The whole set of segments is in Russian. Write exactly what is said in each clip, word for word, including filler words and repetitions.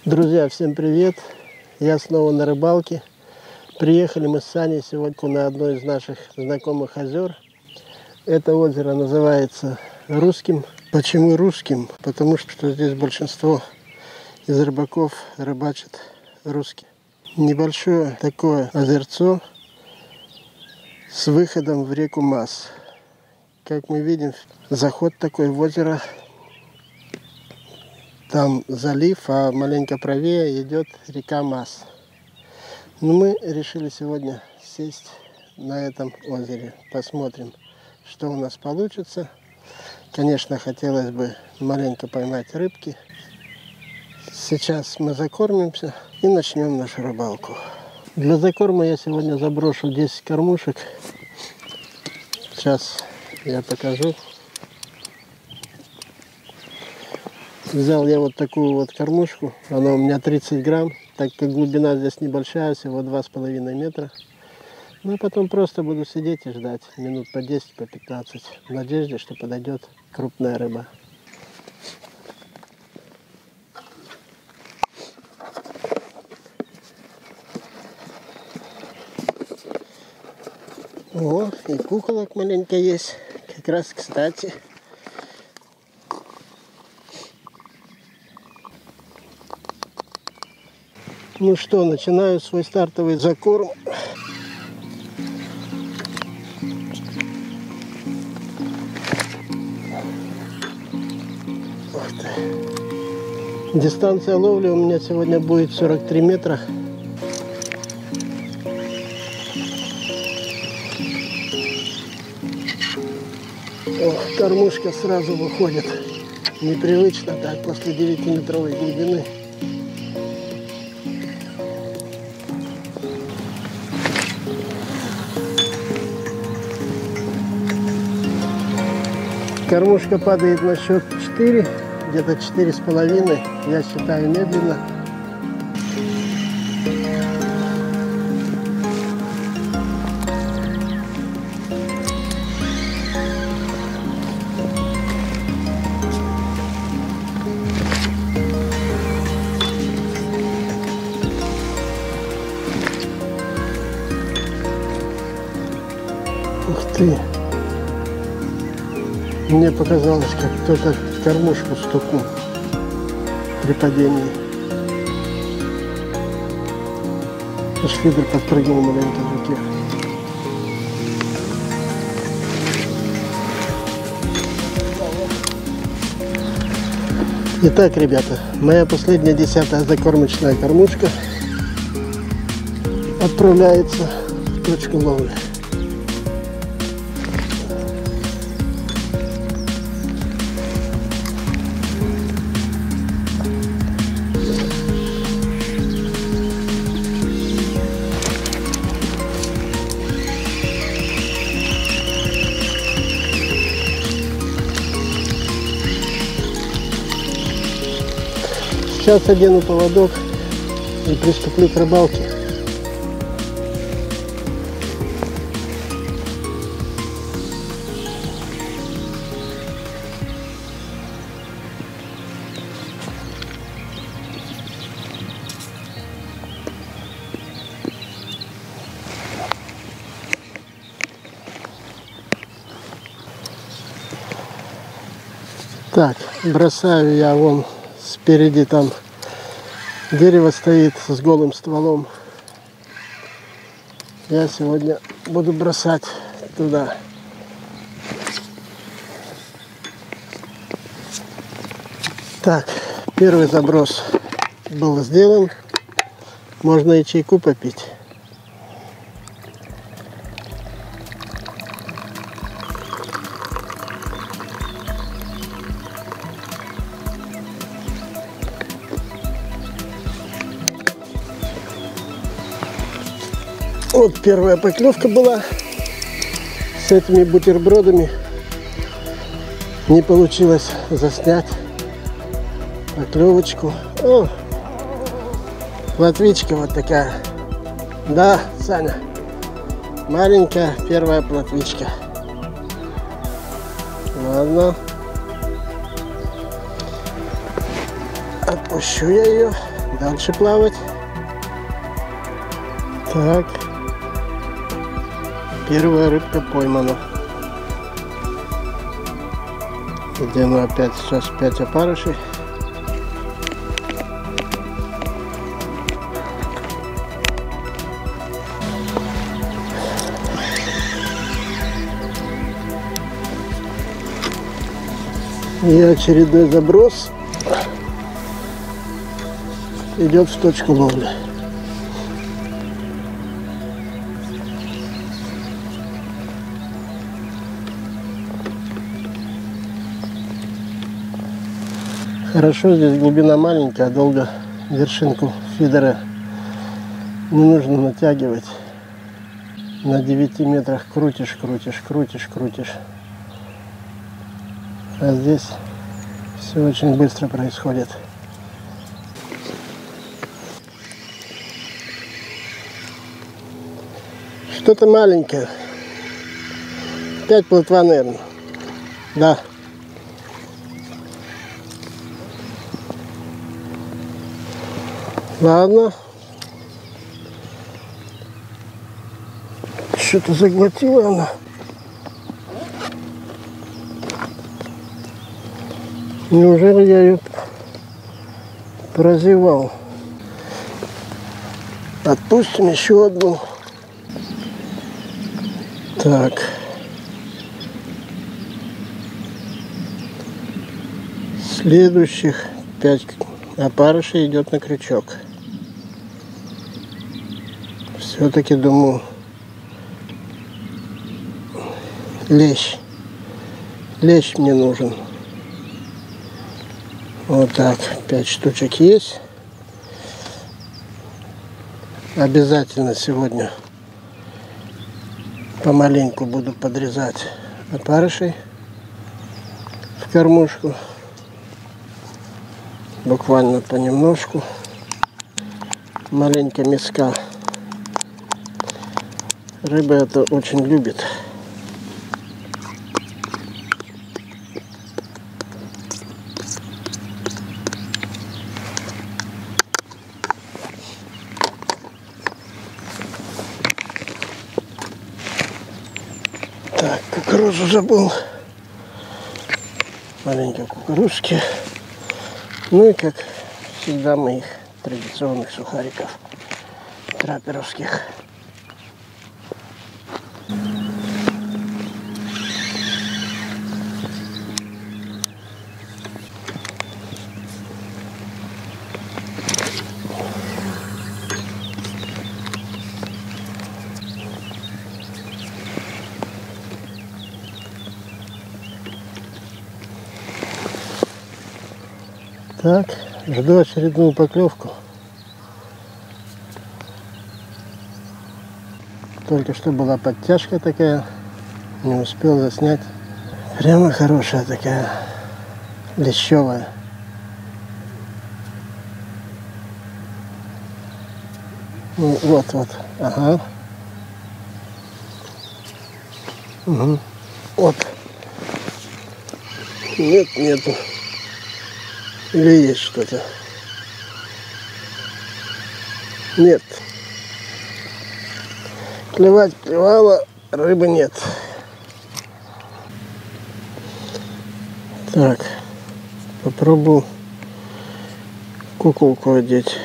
Друзья, всем привет! Я снова на рыбалке. Приехали мы с Саней сегодня на одно из наших знакомых озер. Это озеро называется Русским. Почему Русским? Потому что здесь большинство из рыбаков рыбачат русские. Небольшое такое озерцо с выходом в реку Мас. Как мы видим, заход такой в озеро. Там залив, а маленько правее идет река Мас. Но мы решили сегодня сесть на этом озере. Посмотрим, что у нас получится. Конечно, хотелось бы маленько поймать рыбки. Сейчас мы закормимся и начнем нашу рыбалку. Для закорма я сегодня заброшу десять кормушек. Сейчас я покажу. Взял я вот такую вот кормушку, она у меня тридцать грамм, так как глубина здесь небольшая, всего два с половиной метра. Ну и потом просто буду сидеть и ждать минут по десять, по пятнадцать, в надежде, что подойдет крупная рыба. О, и куколок маленько есть, как раз кстати. Ну что, начинаю свой стартовый закорм. Дистанция ловли у меня сегодня будет сорок три метра. Ох, кормушка сразу выходит. Непривычно так после девятиметровой глубины. Кормушка падает на счет четыре, где-то четыре с половиной. Я считаю медленно. Ух ты! Мне показалось, как кто-то кормушку стукнул при падении. Аж фидер подпрыгнул маленько в руке. Итак, ребята, моя последняя десятая закормочная кормушка отправляется в точку ловли. Сейчас одену поводок и приступлю к рыбалке. Так, бросаю я вон спереди, там дерево стоит с голым стволом. Я сегодня буду бросать туда. Так, первый заброс был сделан. Можно и чайку попить. Вот первая поклевка была с этими бутербродами. Не получилось заснять поклевочку. О, плотвичка вот такая. Да, Саня, маленькая первая плотвичка. Ладно. Отпущу я ее. Дальше плавать. Так. Первая рыбка поймана. Где мы опять сейчас пять опарышей. И очередной заброс идет в точку ловли. Хорошо, здесь глубина маленькая, долго вершинку фидера не нужно натягивать. На девяти метрах крутишь, крутишь, крутишь, крутишь. А здесь все очень быстро происходит. Что-то маленькое. Пять плотва, наверное. Да. Ладно. Что-то заглотила она. Неужели я ее прозевал? Отпустим еще одну. Так. Следующих пять опарышей идет на крючок. Все-таки думаю, лещ. Лещ мне нужен. Вот так, пять штучек есть. Обязательно сегодня помаленьку буду подрезать опарышей в кормушку. Буквально понемножку. Маленько мяска. Рыба это очень любит. Так, кукурузу забыл. Маленькие кукурузки. Ну и как всегда моих традиционных сухариков трапперовских. Так, жду очередную поклевку. Только что была подтяжка такая, не успел заснять. Прямо хорошая такая, лещевая. Ну, вот, вот, ага. Угу. Вот. Нет, нету. Или есть что-то? Нет. Клевать клевала, рыбы нет. Так, попробую куколку одеть.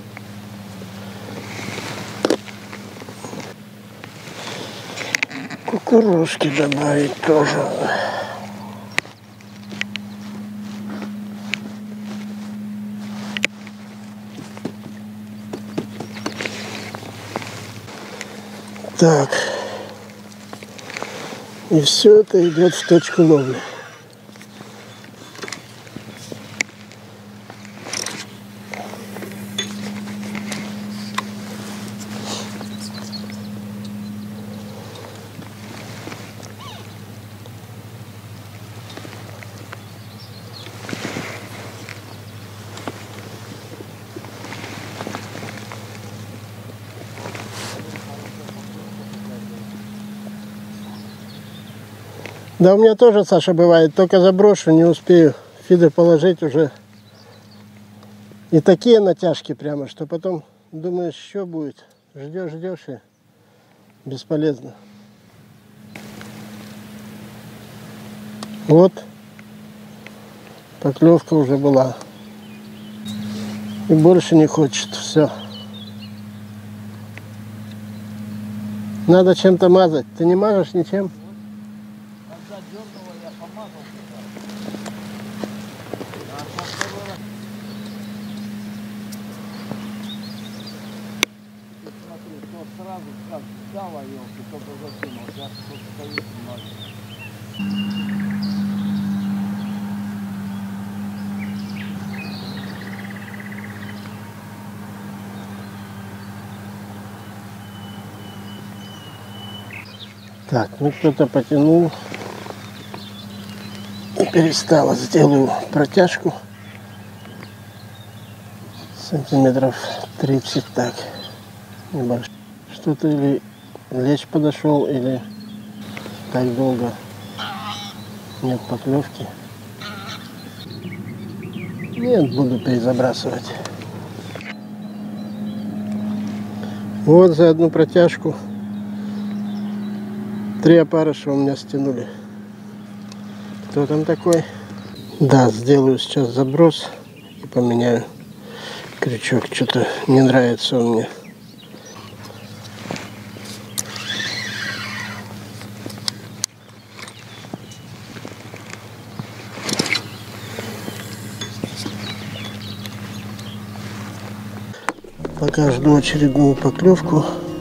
Кукурузки добавить тоже. Так, и все это идет в точку ловли. Да у меня тоже, Саша, бывает, только заброшу, не успею фидер положить, уже И такие натяжки прямо, что потом думаешь, что будет. Ждешь, ждешь и бесполезно. Вот. Поклевка уже была. И больше не хочет. Все. Надо чем-то мазать. Ты не мажешь ничем? Когда дернуло, я помазал. Смотри, то сразу как дало елки, только закинул. Сейчас тут стоит немного. Так, ну кто-то потянул. И перестало. Сделаю протяжку. Сантиметров тридцать, так. Не больше. Что-то или лещ подошел, или так долго нет поклевки. Нет, буду перезабрасывать. Вот за одну протяжку три опарыша у меня стянули. Кто там такой? Да, сделаю сейчас заброс и поменяю крючок. Что-то не нравится он мне. Пока жду очередную поклевку.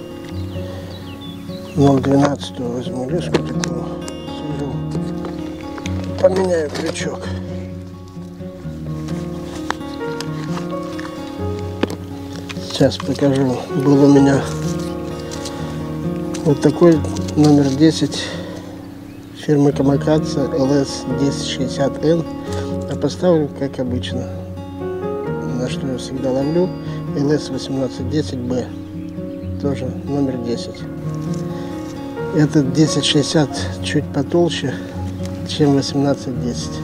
ноль двенадцать возьму леску такую, свяжу, поменяю крючок. Сейчас покажу. Был у меня вот такой номер десять фирмы Камакадзе эл эс десять шестьдесят эн. А поставлю как обычно, на что я всегда ловлю, эл эс восемнадцать десять бэ, тоже номер десять. Этот десять шестьдесят чуть потолще, чем восемнадцать десять.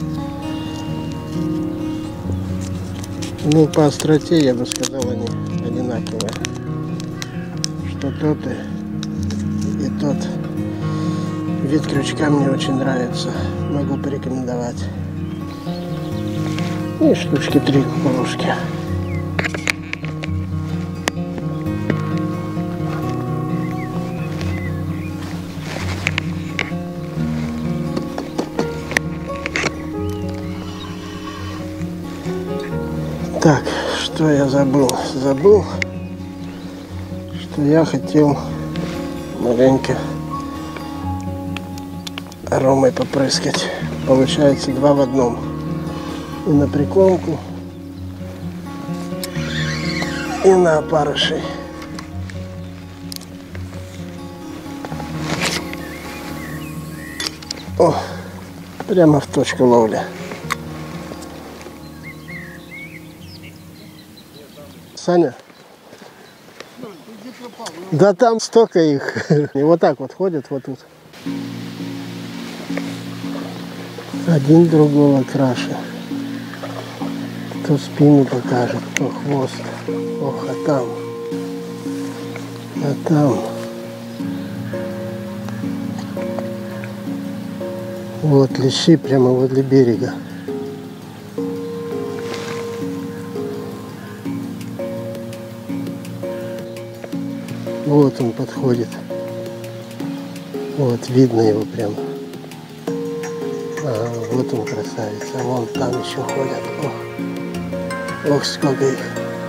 Ну, по остроте, я бы сказал, они одинаковые. Что тот и, и тот. Вид крючка мне очень нравится. Могу порекомендовать. И штучки три кукурузки. Так, что я забыл? Забыл, что я хотел маленько аромой попрыскать. Получается два в одном. И на прикормку, и на опарышей. О, прямо в точку ловли. Саня? Да там столько их. И вот так вот ходят вот тут. Один другого краше. То спину покажет, то хвост. Ох, а там. А там. Вот лещи прямо возле берега. Вот он подходит. Вот, видно его прямо. А, вот он красавец. А вон там еще ходят. Ох, ох сколько их.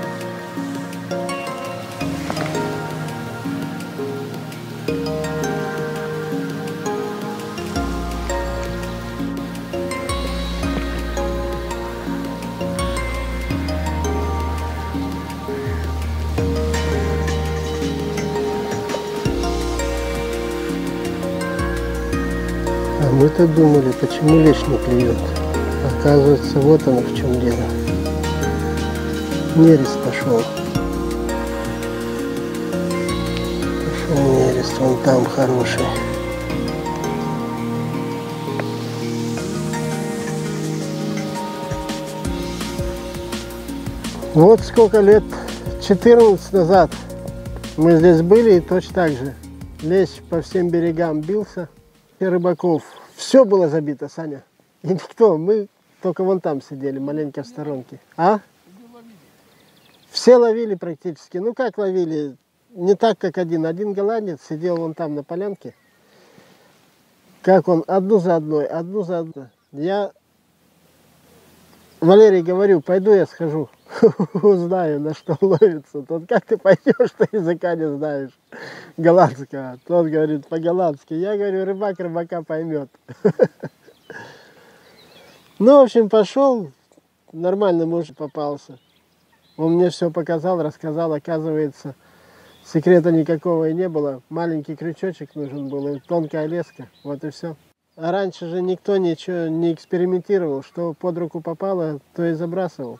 А мы-то думали, почему лещ не клюет. Оказывается, вот оно в чем дело. Нерест пошел. Пошел нерест, вон там хороший. Вот сколько лет, четырнадцать назад мы здесь были, и точно так же. Лещ по всем берегам бился, и рыбаков. Все было забито, Саня. И никто, мы только вон там сидели, маленько в сторонке. А? Все ловили практически. Ну как ловили? Не так, как один. Один голландец сидел вон там на полянке. Как он одну за одной, одну за одной. Я Валерий говорю, пойду я схожу, узнаю, на что ловится. Тот, как ты пойдешь, ты языка не знаешь голландского. Тот говорит по-голландски. Я говорю, рыбак рыбака поймет. Ну, в общем, пошел, нормальный муж попался. Он мне все показал, рассказал, оказывается, секрета никакого и не было. Маленький крючочек нужен был и тонкая леска, вот и все. А раньше же никто ничего не экспериментировал, что под руку попало, то и забрасывал.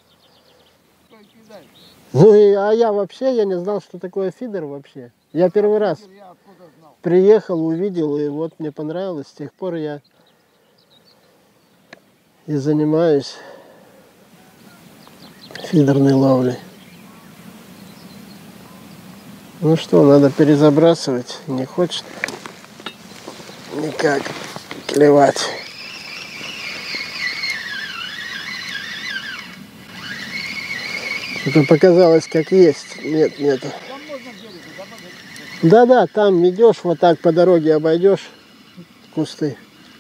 Ну и, а я вообще, я не знал, что такое фидер вообще. Я первый раз приехал, увидел, и вот мне понравилось. С тех пор я и занимаюсь фидерной ловлей. Ну что, надо перезабрасывать. Не хочет никак клевать. Что-то показалось, как есть. Нет, нету. Да-да, там идешь, вот так по дороге обойдешь кусты.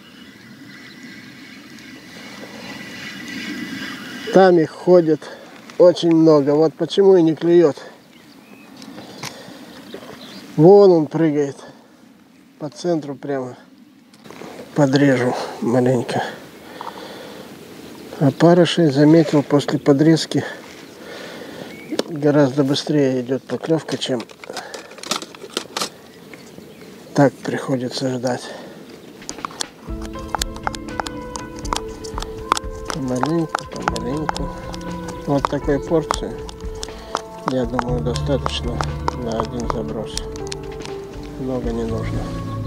Там их ходит очень много. Вот почему и не клюет. Вон он прыгает. По центру прямо. Подрежу маленько. А парышей заметил после подрезки. Гораздо быстрее идет поклевка, чем так приходится ждать. Помаленьку, помаленьку. Вот такой порции, я думаю, достаточно на один заброс. Много не нужно.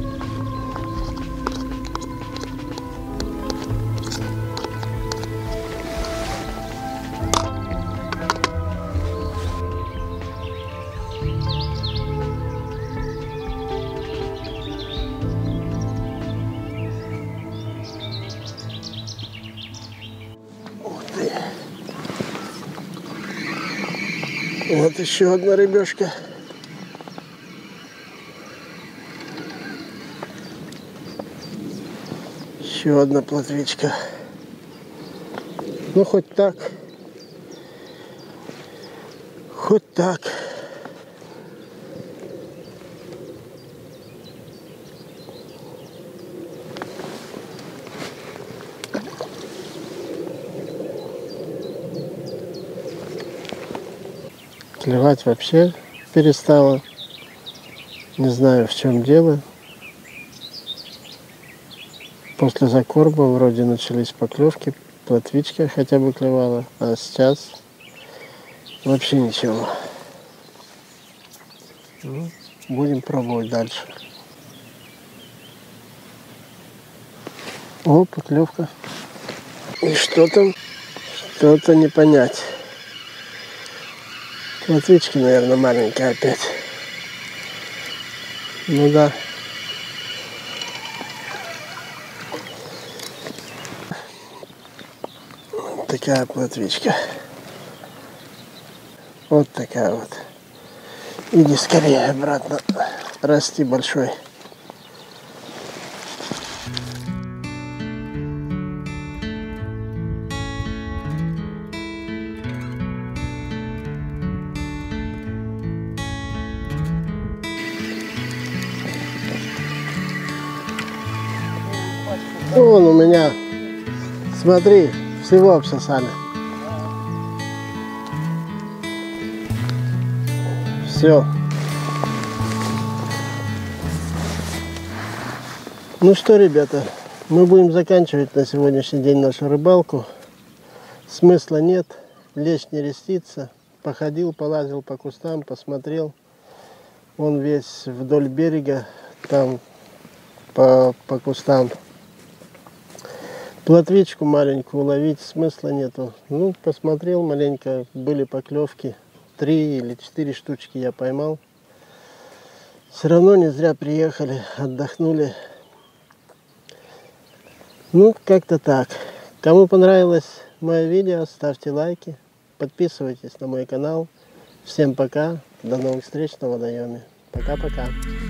Вот еще одна рыбешка. Еще одна плотвичка. Ну хоть так. Хоть так. Клевать вообще перестала. Не знаю, в чем дело. После закорма вроде начались поклевки, плотвичка хотя бы клевала, а сейчас вообще ничего. Ну, будем пробовать дальше. О, поклевка. И что там? Что-то не понять. Плотвички, наверное, маленькая опять. Ну да. Вот такая плотвичка. Вот такая вот. Иди скорее обратно. Расти большой. Вон у меня, смотри, всего обсосали. Все. Ну что, ребята, мы будем заканчивать на сегодняшний день нашу рыбалку. Смысла нет, лещ не рестится. Походил, полазил по кустам, посмотрел. Он весь вдоль берега, там по, по кустам Плотвичку маленькую ловить смысла нету. Ну, посмотрел маленько, были поклевки. Три или четыре штучки я поймал. Все равно не зря приехали, отдохнули. Ну, как-то так. Кому понравилось мое видео, ставьте лайки, подписывайтесь на мой канал. Всем пока, до новых встреч на водоеме. Пока-пока.